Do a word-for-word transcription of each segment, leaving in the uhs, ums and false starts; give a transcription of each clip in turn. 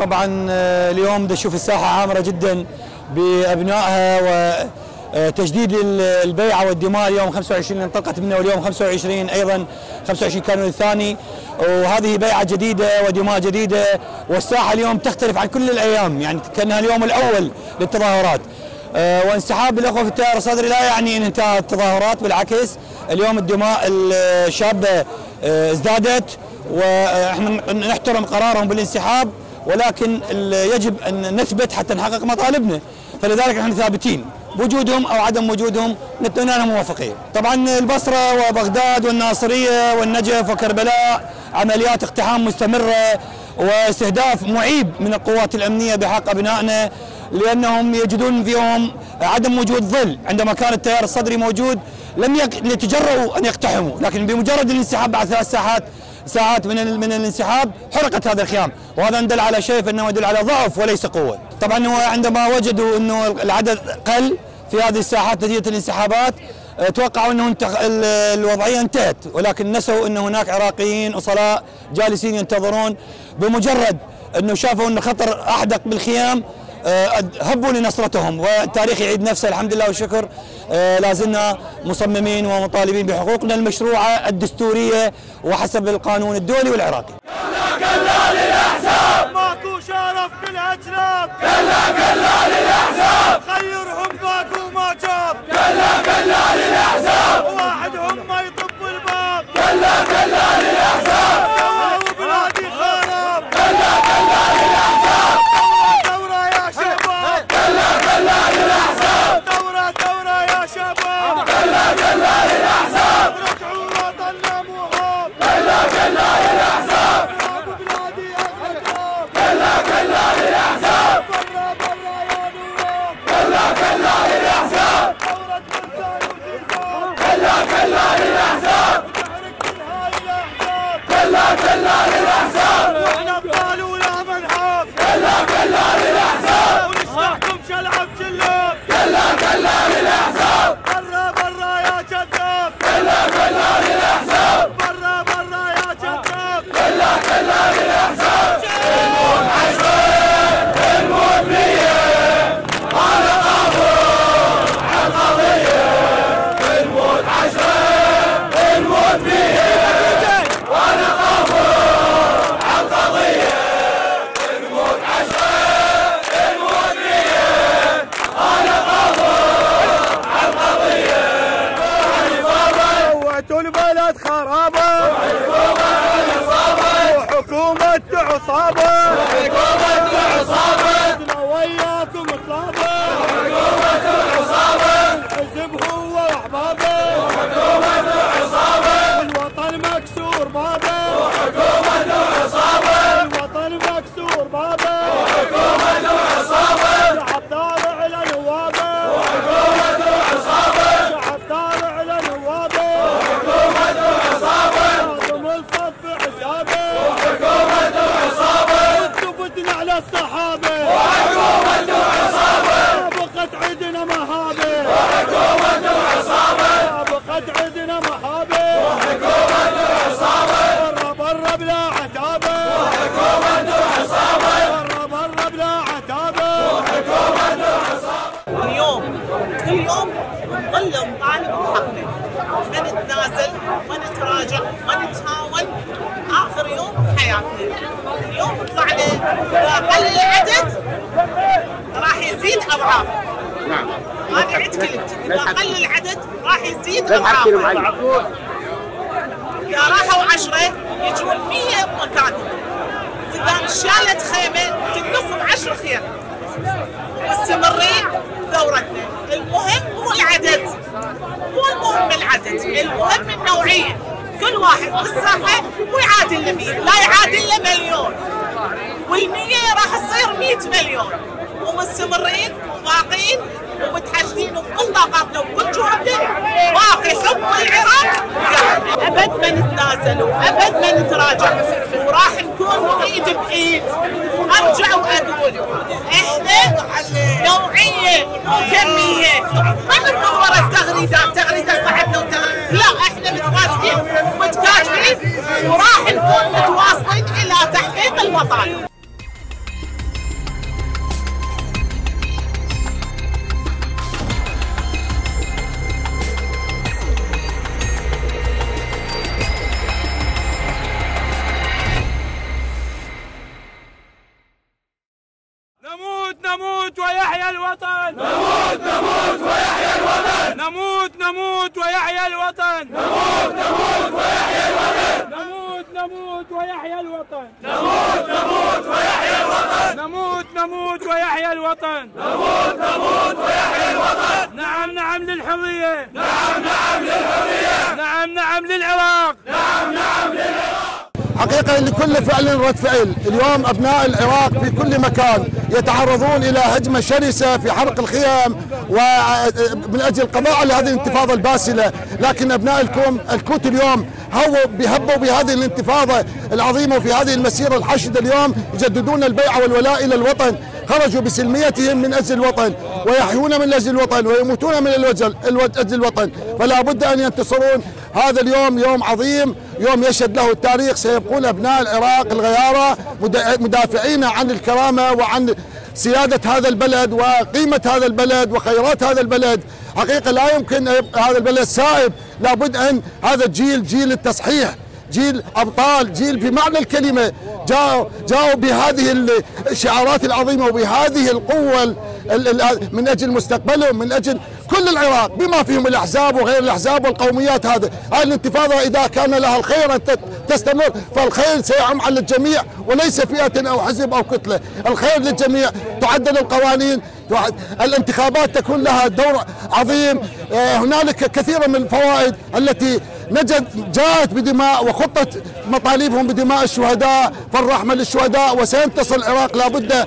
طبعا اليوم بدي اشوف الساحه عامره جدا بابنائها وتجديد البيعه والدماء. اليوم خمسة وعشرين انطلقت منه واليوم خمسة وعشرين ايضا خمسة وعشرين كانون الثاني، وهذه بيعه جديده ودماء جديده، والساحه اليوم تختلف عن كل الايام، يعني كانها اليوم الاول للتظاهرات. وانسحاب الاخوه في التيار الصدري لا يعني ان انتهت التظاهرات، بالعكس اليوم الدماء الشابه ازدادت، واحنا نحترم قرارهم بالانسحاب، ولكن يجب ان نثبت حتى نحقق مطالبنا، فلذلك نحن ثابتين بوجودهم او عدم وجودهم نتمنى موافقين. طبعا البصره وبغداد والناصريه والنجف وكربلاء عمليات اقتحام مستمره واستهداف معيب من القوات الامنيه بحق ابنائنا، لانهم يجدون فيهم عدم وجود ظل. عندما كان التيار الصدري موجود لم يتجرؤوا ان يقتحموا، لكن بمجرد الانسحاب بعد ثلاث ساعات ساعات من من الانسحاب حرقت هذا الخيام، وهذا يدل على شيء، فانه يدل على ضعف وليس قوه. طبعا هو عندما وجدوا انه العدد قل في هذه الساحات نتيجه الانسحابات توقعوا انه الوضعيه انتهت، ولكن نسوا ان هناك عراقيين اصلاء جالسين ينتظرون. بمجرد انه شافوا انه خطر احدق بالخيام هبوا لنصرتهم، والتاريخ يعيد نفسه الحمد لله والشكر. لازلنا مصممين ومطالبين بحقوقنا المشروعه الدستوريه وحسب القانون الدولي والعراقي. كلا كلا للاحزاب، ماكو شرف بالاجناب. كلا كلا للاحزاب، خيرهم ماكو ما جاب. كلا كلا للاحزاب، واحدهم ما يطب الباب. كلا كلا للاحزاب، سووا بلادي خراب. كلا كلا للاحزاب، دورة يا شباب. كلا كلا للاحزاب، دورة دورة يا شباب. كلا كلا للاحزاب، رجعوا وطننا مهاب. كلا كلا للاحزاب، بلادي اغلب. كلا كلا للاحزاب، برا برا يا نواب. كلا كلا للاحزاب، دورة فرسان وجيزان. كلا كلا للاحزاب، وتحرك كل هاي الاحزاب. كلا كلا للاحزاب، واحنا ابطال ولا منحاب. كلا كلا للاحزاب، ونسمعكم شلعب جلاب. كلا كلا للاحزاب، برا برا يا كذاب. كلا كلا للاحزاب، برا برا يا كذاب. كلا كلا للاحزاب، الموت عشرين الموت مية، انا قابل على القضيه. الموت عشرين الموت مية، وانا قابل على القضيه. الموت عشرين الموت مية، انا قابل على القضيه. سويتوا البلد خرابه، وحكومة عصابة. وحكومة عصابة، احنا وياكم طلابة. وحكومة عصابة، الحزب هو واحبابه. وحكومة عصابة، الوطن مكسور بابه. وحكومة عصابة، الوطن مكسور بابه. وحكومة عصابة، شعب طالع لنوابه. وحكومة عصابة، شعب طالع لنوابه. وحكومة عصابة، لازم الصف حسابه. وحكومة عصابة، ثبتنا على الصحابة. وحكومة عصابة، بقت عندنا مهابة. وحكومة عصابة، بقت عندنا مهابة. وحكومة عصابة، برا برا بلا عتابة. وحكومة عصابة، برا برا بلا عتابة. وحكومة عصابة. اليوم كل يوم نظل نطالب بحقنا، ما نتنازل ما نتراجع ما نتهاون اخر يوم بحياتنا. اليوم طلعنا باقل العدد راح يزيد اضعاف. نعم. هذا عد كلمتي، باقل العدد راح يزيد اضعاف. اذا راحوا عشرة يجون مية بمكانهم. اذا انشالت خيمه تنقسم عشر خيام. مستمرين ثورتنا. المهم مو العدد، مو المهم العدد، المهم النوعيه. كل واحد بالساحه مو يعادل له مية، لا يعادل له مليون، والمية راح تصير مية مليون. ومستمرين وباقين ومتحشدين وبكل طاقاتنا وبكل جهدنا. باقي حب العراق ابد ما نتنازل وابد ما نتراجع، وراح نكون ايد بايد. ارجع واقول احنا نوعيه مو كميه، ما نكون ورا التغريدات، تغريدات صعبنا وتغريدات، لا احنا متماسكين ومتكاتفين وراح نكون متواصلين الى تحقيق المطالب. نموت ويحيى الوطن. نموت نموت ويحيى الوطن. نموت نموت ويحيى الوطن. نموت نموت ويحيى الوطن. نموت نموت ويحيى الوطن. نموت نموت ويحيى الوطن. نموت نموت ويحيى الوطن. نموت نموت ويحيى الوطن. نعم نعم للحرية. نعم نعم للحرية. نعم نعم للعراق. نعم نعم للعراق. حقيقة لكل فعل رد فعل. اليوم أبناء العراق في كل مكان يتعرضون إلى هجمة شرسة في حرق الخيام ومن أجل القضاء على هذه الانتفاضة الباسلة، لكن أبناء الكوم الكوت اليوم هو بيهبوا بهذه الانتفاضة العظيمة وفي هذه المسيرة الحشدة اليوم يجددون البيعة والولاء إلى الوطن. خرجوا بسلميتهم من أجل الوطن ويحيون من أجل الوطن ويموتون من أجل الوطن، فلا بد أن ينتصرون. هذا اليوم يوم عظيم، يوم يشهد له التاريخ. سيبقون أبناء العراق الغيارى مدافعين عن الكرامة وعن سيادة هذا البلد وقيمة هذا البلد وخيرات هذا البلد. حقيقة لا يمكن هذا البلد سائب، لابد أن هذا الجيل جيل التصحيح، جيل أبطال، جيل بمعنى الكلمة جاءوا جاءوا بهذه الشعارات العظيمة وبهذه القوة من أجل مستقبلهم، من أجل كل العراق بما فيهم الأحزاب وغير الأحزاب والقوميات. هذا هذه الانتفاضة إذا كان لها الخير أن تستمر فالخير سيعم على الجميع وليس فئة أو حزب أو كتلة. الخير للجميع، تعدل القوانين، الانتخابات تكون لها دور عظيم. هنالك كثير من الفوائد التي نجد جاءت بدماء وخطة مطالبهم بدماء الشهداء، فالرحمة للشهداء وسينتصر العراق لابد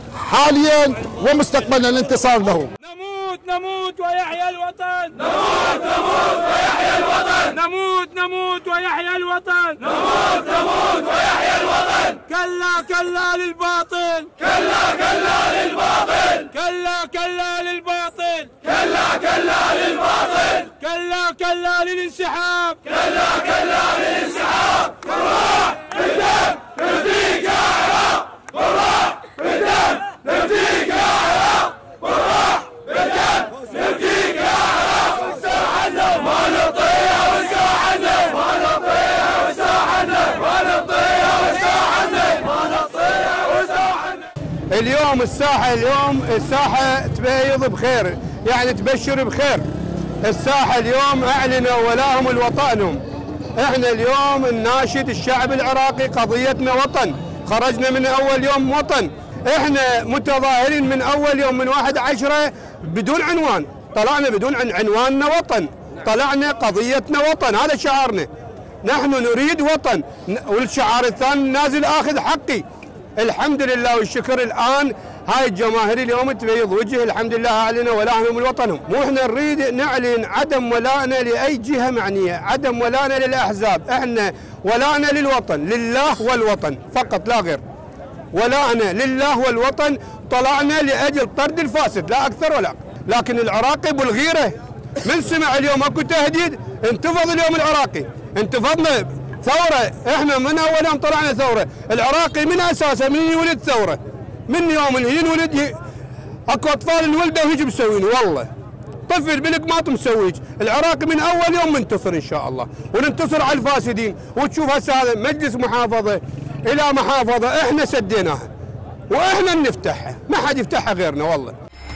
حاليا ومستقبلا الانتصار له. نموت نموت ويحيى الوطن. نموت نموت ويحيى الوطن. نموت نموت ويحيى الوطن. نموت نموت ويحيى الوطن. كلا كلا للباطل. كلا كلا للباطل. كلا كلا للباطل. كلا كلا للباطل. كلا كلا للانسحاب. كلا كلا للانسحاب. بالراح بالدم نفديك يا عراق. بالراح بالدم نفديك يا عراق. بالراح بالدم نفديك يا عراق. استرحنا ما نطيع واسترحنا ما نطيع واسترحنا ما نطيع واسترحنا ما نطيع واسترحنا. اليوم الساحة اليوم الساحة تبيض بخير، يعني تبشر بخير. الساحة اليوم أعلنوا ولاهم لوطنهم. احنا اليوم نناشد الشعب العراقي قضيتنا وطن، خرجنا من أول يوم وطن. احنا متظاهرين من أول يوم من واحد عشرة بدون عنوان، طلعنا بدون عن عنواننا وطن، طلعنا قضيتنا وطن، هذا شعارنا. نحن نريد وطن، والشعار الثاني نازل آخذ حقي. الحمد لله والشكر الآن هاي الجماهير اليوم تبيض وجه، الحمد لله أعلنوا ولاءهم لوطنهم. مو احنا نريد نعلن عدم ولائنا لأي جهة معنية، عدم ولائنا للأحزاب، احنا ولائنا للوطن، لله والوطن فقط لا غير. ولاءنا لله والوطن، طلعنا لأجل طرد الفاسد لا أكثر ولا أقل. لكن العراقي بالغيرة من سمع اليوم اكو تهديد انتفض اليوم العراقي، انتفضنا ثورة، احنا من أول يوم طلعنا ثورة. العراقي من أساسه من يولد ثورة، من يوم اللي ينولد اكو اطفال انولدوا وهيج مسوين، والله طفل بالقماط مسويج. العراقي من اول يوم منتصر ان شاء الله، وننتصر على الفاسدين. وتشوف هسه هذا مجلس محافظه الى محافظه احنا سديناها واحنا نفتحها، ما حد يفتحها غيرنا والله.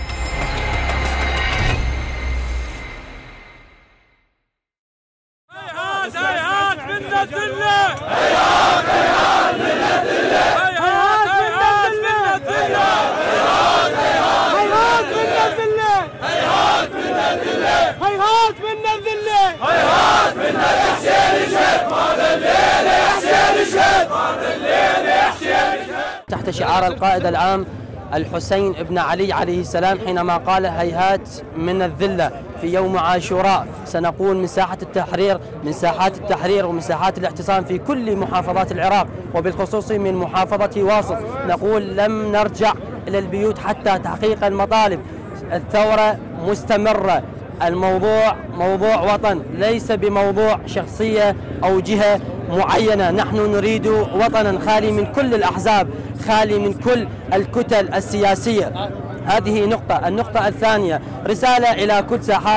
هيهات هيهات من الذله، هيهات هيهات من الذله، هيهات هيهات من الذله، هيهات هيهات من الذله، هيهات من الذله، هيهات من الذله، هيهات من الحسين شهد، هذا الليل يا حسين شهد، هذا الليل يا حسين شهد. تحت شعار القائد العام الحسين بن علي عليه السلام حينما قال هيهات من الذلة في يوم عاشوراء، سنقول من ساحة التحرير من ساحات التحرير ومن ساحات الاعتصام في كل محافظات العراق وبالخصوص من محافظة واصف، نقول لم نرجع إلى البيوت حتى تحقيق المطالب. الثورة مستمرة، الموضوع موضوع وطن ليس بموضوع شخصية أو جهة معينة. نحن نريد وطنا خالي من كل الأحزاب، خالي من كل الكتل السياسية. هذه نقطة. النقطة الثانية رسالة إلى كل ساحات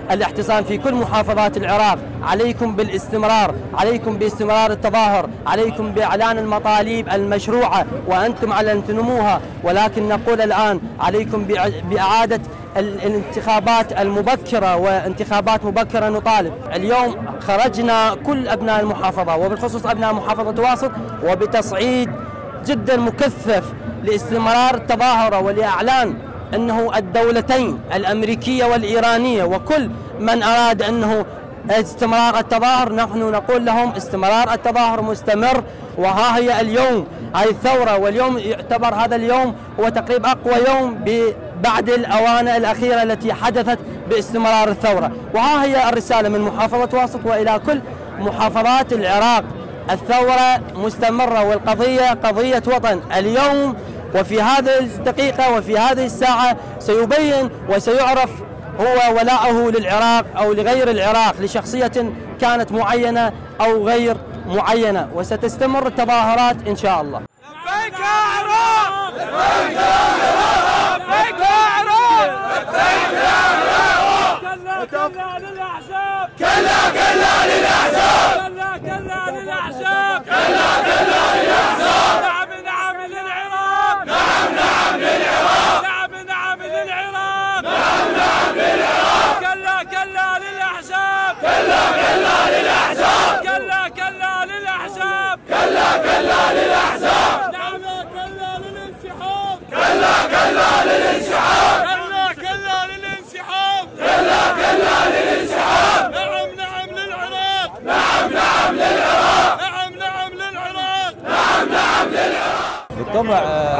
الاحتصان في كل محافظات العراق. عليكم بالاستمرار، عليكم باستمرار التظاهر، عليكم بإعلان المطالب المشروعة وأنتم أعلنتموها، ولكن نقول الآن عليكم بإعادة الانتخابات المبكرة وانتخابات مبكرة. نطالب اليوم خرجنا كل أبناء المحافظة وبالخصوص أبناء محافظة واسط وبتصعيد جدا مكثف لاستمرار التظاهرة ولإعلان أنه الدولتين الأمريكية والإيرانية وكل من أراد أنه استمرار التظاهر، نحن نقول لهم استمرار التظاهر مستمر. وها هي اليوم هاي الثورة، واليوم يعتبر هذا اليوم هو تقريبا أقوى يوم بعد الأوانة الأخيرة التي حدثت باستمرار الثورة. وها هي الرسالة من محافظة واسط وإلى كل محافظات العراق، الثورة مستمرة والقضية قضية وطن. اليوم وفي هذه الدقيقة وفي هذه الساعة سيبين وسيعرف هو ولاءه للعراق أو لغير العراق، لشخصية كانت معينة أو غير معينة، وستستمر التظاهرات إن شاء الله. لبيك يا عراق، لبيك يا عراق، لبيك يا عراق، لبيك يا عراق. كلا كلا للأحزاب، كلا كلا للأحزاب، كلا كلا للأحزاب، كلا كلا للأحزاب. نعم نعم للعراق، نعم نعم للعراق، نعم نعم للعراق، نعم نعم للعراق. كلا كلا للأحزاب، كلا كلا للأحزاب، كلا كلا للأحزاب، كلا كلا للأحزاب. نعم كلا للانسحاب، كلا كلا للانسحاب، كلا كلا للانسحاب، كلا كلا للانسحاب. نعم نعم للعراق، نعم نعم للعراق، نعم نعم للعراق، نعم نعم للعراق. بالطبع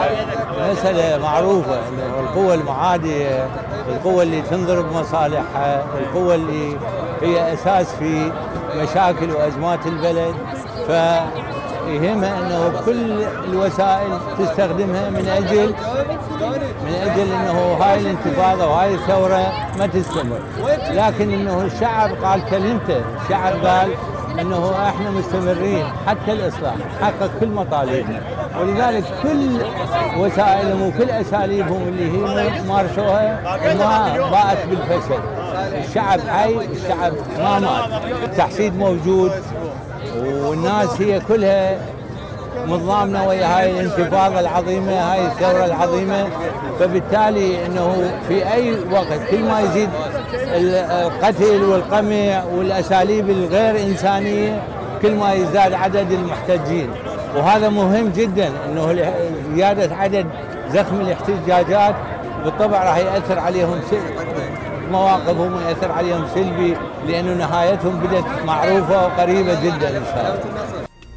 مسألة معروفة أنه القوة المعادية، القوة اللي تنضرب مصالحها، القوة اللي هي أساس في مشاكل وأزمات البلد، فيهمها أنه كل الوسائل تستخدمها من أجل من أجل أنه هاي الانتفاضة وهاي الثورة ما تستمر. لكن أنه الشعب قال كلمته، الشعب قال أنه احنا مستمرين حتى الإصلاح، حقق كل مطالبنا، ولذلك كل وسائلهم وكل أساليبهم اللي هي مارسوها ما باءت بالفشل. الشعب حي، الشعب ما مات، التحشيد موجود، والناس هي كلها متضامنه ويا هاي الانتفاضه العظيمه، هاي الثوره العظيمه. فبالتالي انه في اي وقت كل ما يزيد القتل والقمع والاساليب الغير انسانيه كل ما يزداد عدد المحتجين، وهذا مهم جدا انه زياده عدد زخم الاحتجاجات بالطبع راح ياثر عليهم مواقفهم ويأثر عليهم سلبي، لانه نهايتهم بدت معروفه وقريبه جدا ان شاء الله.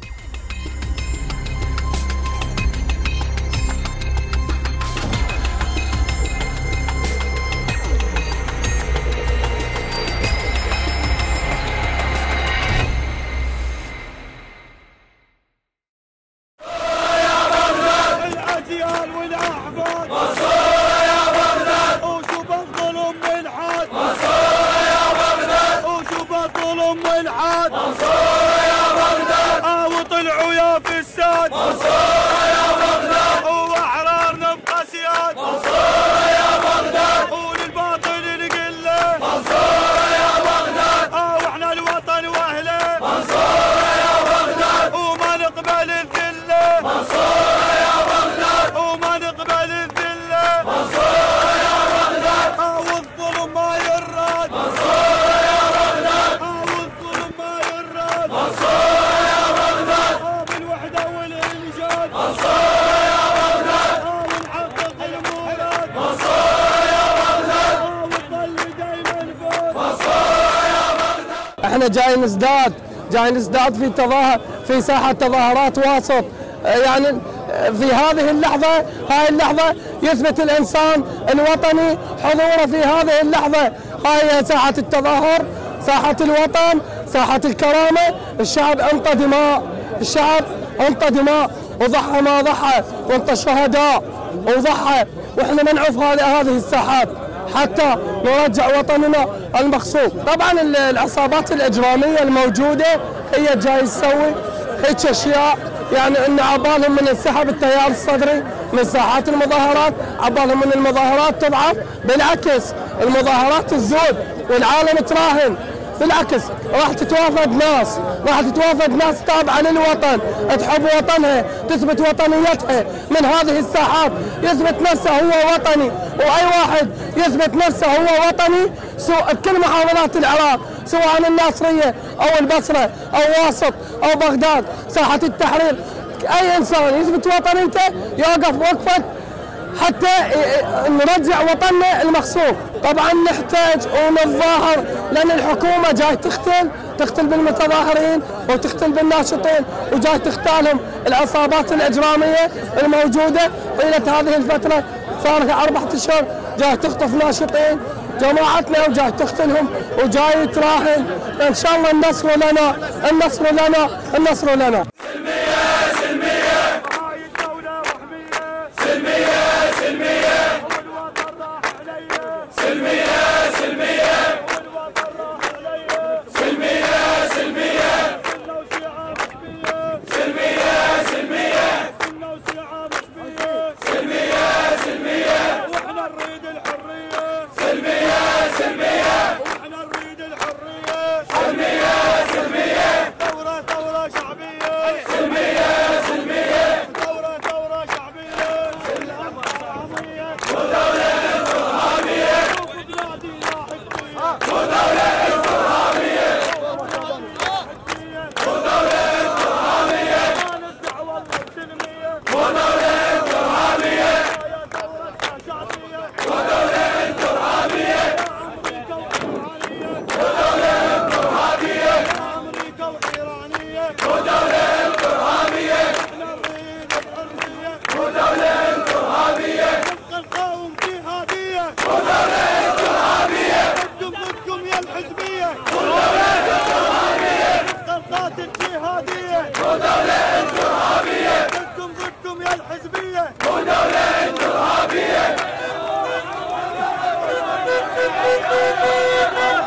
احنا جاي نزداد جاي نزداد في تظاهر في ساحه تظاهرات واسط. يعني في هذه اللحظه هاي اللحظه يثبت الانسان الوطني حضوره في هذه اللحظه. هاي ساحه التظاهر، ساحه الوطن، ساحه الكرامه. الشعب انطى دماء، الشعب انطى دماء وضحى ما ضحى، وانطى الشهداء وضحى، واحنا ننعف هذه هذه الساحات حتى نرجع وطننا المغصوب. طبعا العصابات الاجراميه الموجوده هي جاي تسوي هيك اشياء، يعني ان عبالهم من انسحاب التيار الصدري من ساحات المظاهرات، عبالهم من المظاهرات تضعف، بالعكس المظاهرات تزود. والعالم تراهن. بالعكس راح تتوافد ناس، راح تتوافد ناس تابعه للوطن، تحب وطنها، تثبت وطنيتها من هذه الساحات، يثبت نفسه هو وطني، واي واحد يثبت نفسه هو وطني سواء بكل محافظات العراق، سواء الناصريه او البصره او واسط او بغداد، ساحه التحرير، اي انسان يثبت وطنيته يوقف وقفه حتى نرجع وطننا المغصوب. طبعا نحتاج ونتظاهر لان الحكومه جاي تقتل تقتل بالمتظاهرين وتقتل بالناشطين، وجاي تختالهم العصابات الاجراميه الموجوده طيله هذه الفتره، صار لها اربعة اشهر جاي تخطف ناشطين جماعتنا وجاي تقتلهم وجاي تراهن. ان شاء الله النصر لنا، النصر لنا، النصر لنا. الحزبية